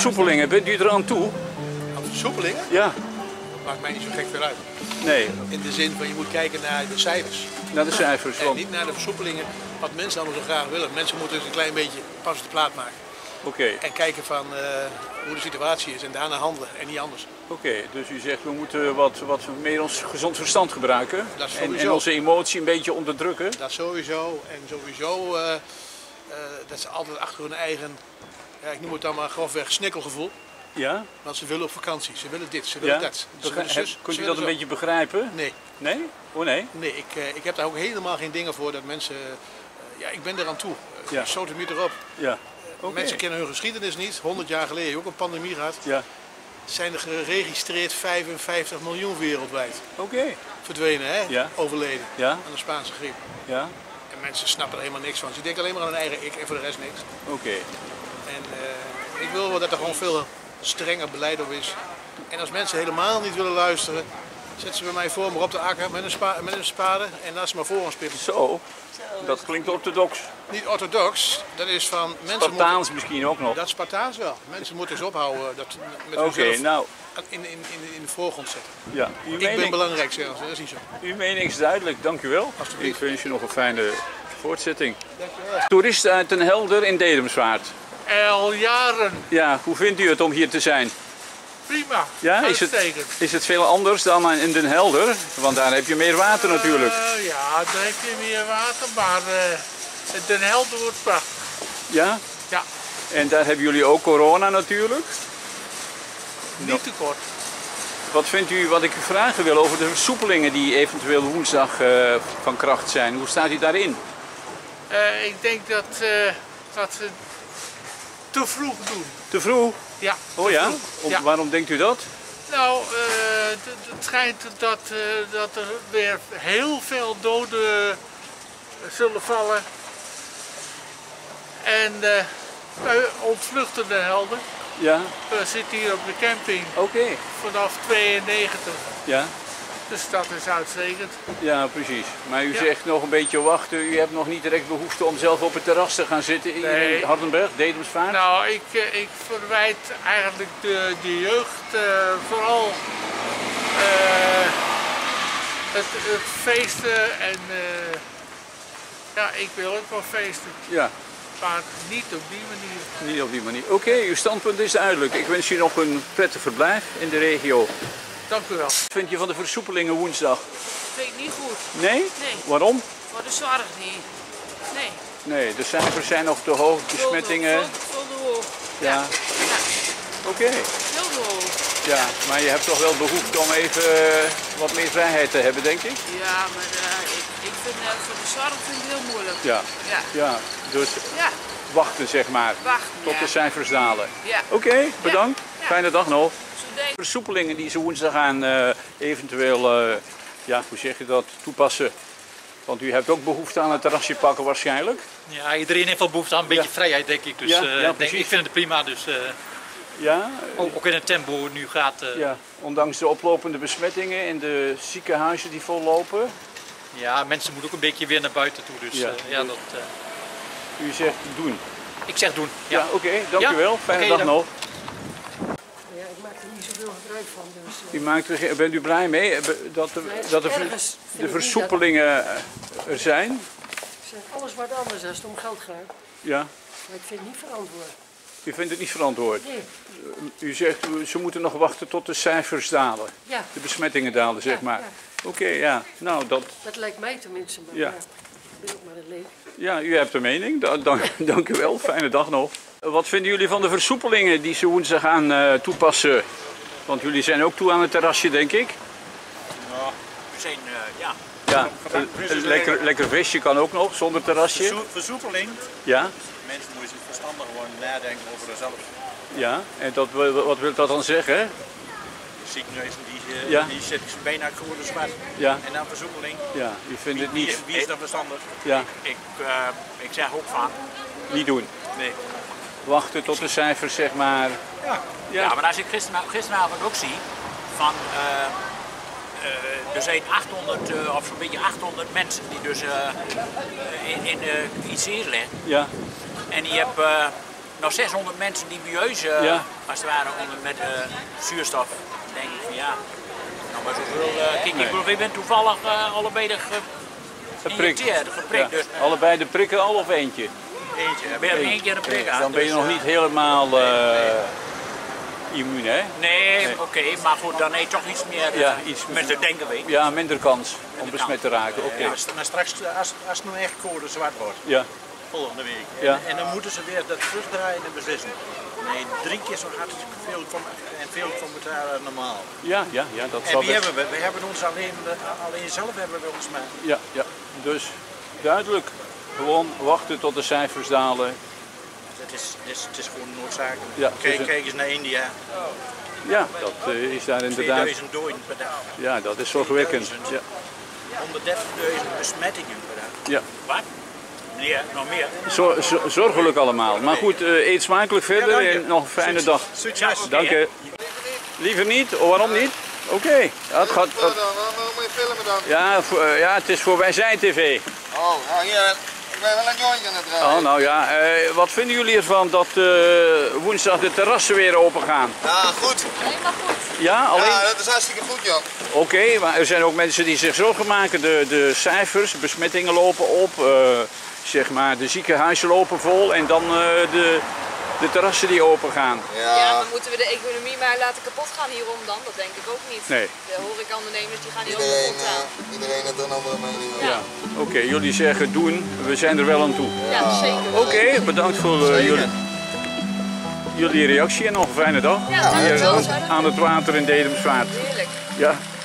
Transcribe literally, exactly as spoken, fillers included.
versoepelingen, bent u er aan toe? Aan versoepelingen? Ja. Maakt mij niet zo gek veel uit. Nee. In de zin van je moet kijken naar de cijfers. Naar de cijfers. En Want... niet naar de versoepelingen, wat mensen allemaal zo graag willen. Mensen moeten dus een klein beetje pas op de plaat maken. Oké. Okay. En kijken van uh, hoe de situatie is en daarna handelen en niet anders. Oké, okay, dus u zegt we moeten wat, wat meer ons gezond verstand gebruiken. Dat is en, en onze emotie een beetje onderdrukken. Dat sowieso. En sowieso uh, uh, dat ze altijd achter hun eigen, ja, ik noem het dan maar grofweg, snikkelgevoel. Ja? Want ze willen op vakantie, ze willen dit, ze willen ja? dat. Ze Bega willen zus, Kunt ze u dat een zo. beetje begrijpen? Nee. Nee? Oh nee? Nee, ik, uh, ik heb daar ook helemaal geen dingen voor dat mensen, uh, ja, ik ben eraan toe. Uh, ja. Sodemiet erop. Ja. Okay. Mensen kennen hun geschiedenis niet. honderd jaar geleden heb je ook een pandemie gehad. Ja. Zijn er geregistreerd vijfenvijftig miljoen wereldwijd. Oké. Okay. Verdwenen, hè? Ja. Overleden. Ja. Aan de Spaanse griep. Ja. En mensen snappen er helemaal niks van. Ze denken alleen maar aan hun eigen ik en voor de rest niks. Oké. Okay. En uh, ik wil wel dat er gewoon veel strenger beleid op is. En als mensen helemaal niet willen luisteren, zetten ze bij mij voor me op de akker met een, spa met een spade en laat ze maar voor ons pippen. Zo, dat klinkt orthodox. Niet orthodox, dat is van mensen. Spartaans moeten, misschien ook nog. Dat Spartaans wel. Mensen moeten eens ophouden dat met Oké, okay, nou. In, in, in, in de voorgrond zetten. Ja, ik mening... ben belangrijk zelfs, dat is niet zo. Uw mening is duidelijk, dank u wel. Ik wens je nog een fijne voortzetting. Dankjewel. Toeristen uit Den Helder in Dedemsvaart. Al jaren. Ja, hoe vindt u het om hier te zijn? Prima, ja, is het, is het veel anders dan in Den Helder? Want daar heb je meer water uh, natuurlijk. Ja, daar heb je meer water, maar uh, Den Helder wordt prachtig. Ja? Ja. En daar hebben jullie ook corona natuurlijk? Niet te kort. Wat vindt u, wat ik u vragen wil over de versoepelingen die eventueel woensdag uh, van kracht zijn? Hoe staat u daarin? Uh, ik denk dat, uh, dat ze te vroeg doen. Te vroeg? Ja. Oh ja? Om, ja? Waarom denkt u dat? Nou, uh, het schijnt dat, uh, dat er weer heel veel doden zullen vallen. En uh, wij ontvluchten Den Helder. Ja. We zitten hier op de camping. Oké. Okay. Vanaf tweeënnegentig. Ja. Dus dat is uitstekend. Ja, precies. Maar u ja. zegt nog een beetje wachten. U hebt nog niet direct behoefte om zelf op het terras te gaan zitten nee. in Hardenberg, Dedemsvaart? Nou, ik, ik verwijt eigenlijk de, de jeugd uh, vooral uh, het, het feesten en uh, ja, ik wil ook wel feesten. Ja. Maar niet op die manier. Niet op die manier. Oké, okay, uw standpunt is duidelijk. Ik wens u nog een prettig verblijf in de regio. Dank u wel. Wat vind je van de versoepelingen woensdag? Vind ik niet goed. Nee? Nee. Waarom? Voor de zorg niet. Nee. Nee, de cijfers zijn nog te hoog, besmettingen. Veel te hoog. Ja. ja. ja. Oké. Okay. Heel te hoog. Ja, maar je hebt toch wel behoefte om even uh, wat meer vrijheid te hebben, denk ik? Ja, maar uh, ik, ik vind uh, voor de zorg vind ik heel moeilijk. Ja. Ja. ja. Dus ja. wachten, zeg maar. Wachten, tot ja. de cijfers dalen. Ja. Oké, okay, bedankt. Ja. Fijne dag nog. De versoepelingen die ze woensdag aan uh, eventueel, uh, ja, hoe zeg je dat, toepassen. Want u hebt ook behoefte aan het terrasje pakken waarschijnlijk. Ja, iedereen heeft wel behoefte aan een beetje ja. vrijheid, denk ik. Dus ja, uh, ja, denk, ik vind het prima. Dus, uh, ja, ook, ook in het tempo nu gaat. Uh, ja, ondanks de oplopende besmettingen en de ziekenhuizen die vollopen. Ja, mensen moeten ook een beetje weer naar buiten toe. Dus, ja, uh, ja, dat, uh... U zegt doen. Ik zeg doen. Ja, ja oké, okay, dank ja? u wel. Fijne okay, dag dan... nog. Ja, ik maak er niet zoveel gebruik van. Dus, uh... u maakt er, bent u blij mee dat de, nee, dat de, ver, de versoepelingen dat... er zijn? Zeg, alles wordt anders als het om geld gaat. Ja. Maar ik vind het niet verantwoord. U vindt het niet verantwoord? Nee. U zegt ze moeten nog wachten tot de cijfers dalen. Ja. De besmettingen dalen, zeg ja, maar. Ja. Oké, okay, ja. Nou, dat... dat lijkt mij tenminste. Maar ja. Ja, ik ben ook maar een leek. Ja, u hebt een mening. Dank, dank, dank u wel. Fijne dag nog. Wat vinden jullie van de versoepelingen die ze woensdag gaan uh, toepassen? Want jullie zijn ook toe aan het terrasje, denk ik. Nou, we zijn, uh, ja. Ja, een, een lekker, lekker visje kan ook nog, zonder terrasje. Versoe, versoepeling. Ja. Mensen moeten verstandig gewoon nadenken over zichzelf. Ja, en dat, wat wil dat dan zeggen? Ziekenhuizen die, uh, ja. die zitten bijna geworden zwart. Ja. En dan versoepeling. Ja, u vindt wie, het niet... Wie is, wie is dan verstandig? Ja. Ik, ik, uh, ik zeg ook van... Niet doen? Nee. Wachten tot de cijfers, zeg maar... Ja, ja. ja maar als ik gisteravond, gisteravond ook zie van... Uh, uh, er zijn achthonderd, uh, of zo'n beetje achthonderd mensen die dus uh, in, in uh, I C liggen. Ja. En je hebt uh, nog zeshonderd mensen die bij ons uh, ja. als het ware onder met uh, zuurstof, denk ik van ja, nou maar zoveel, uh, kijk, Nee. ik bedoel, we zijn toevallig uh, allebei de ge, Geprikt. geïnjecteerd, geprikt, Ja. dus Allebei de prikken al of eentje? eentje, we hebben één keer een prik aan. Dan ben je dus, nog uh, niet helemaal uh, immuun, hè? Nee, Nee. oké, okay, maar goed, dan heb je toch iets meer, uh, Ja, iets met de denken weet. Ja, minder kans om besmet te raken. Oké. Ja, maar straks, als, als het nou echt code zwart wordt, Ja. volgende week, en, Ja. en dan moeten ze weer dat terugdraaien en beslissen. Nee, drie keer zo hard veel kom, en veel commentaar als normaal. Ja, ja, ja, dat En zal wie best. hebben we? We hebben ons alleen, alleen zelf hebben we ons maar. Ja, ja, dus duidelijk. Gewoon wachten tot de cijfers dalen. Het is, het is, het is gewoon noodzakelijk. Ja, het is kijk, een- kijk eens naar India. Ja, dat uh, is daar inderdaad. tweeduizend doden per dag. Ja, dat is zorgwekkend. Ja, honderddertigduizend besmettingen per dag. ja. Wat? Nee, nog meer. Zo, zo- zorgelijk allemaal. Maar goed, uh, eet smakelijk verder Ja, dank je. en nog een fijne dag. Succes! Dank je. Liever niet? Oh, waarom niet? Oké. Okay. Ja, het gaat. Waarom moet je filmen dan? Ja, voor, uh, ja, het is voor Wij Zijn T V. Oh, nou hier, ik ben wel een jointje aan het draaien. Oh, nou ja, uh, wat vinden jullie ervan dat uh, woensdag de terrassen weer open gaan? Ja, goed. Helemaal goed. Ja, alleen. Ja, dat is hartstikke goed, Jan. Oké, okay, maar er zijn ook mensen die zich zorgen maken. De, de cijfers, besmettingen lopen op, uh, zeg maar, de ziekenhuizen lopen vol en dan uh, de, de terrassen die open gaan. Ja, Ja, maar moeten we de economie maar laten kapot gaan hierom dan? Dat denk ik ook niet. Nee. De horecaondernemers die gaan hier iedereen, ook kapot aan. uh, iedereen heeft er een andere mening over. Ja, oké, okay, jullie zeggen doen, we zijn er wel aan toe. Ja, zeker. Oké, okay, bedankt voor uh, jullie, jullie reactie en nog een fijne dag. Ja, Hier dankjewel. aan het water in Dedemsvaart. Heerlijk. Ja.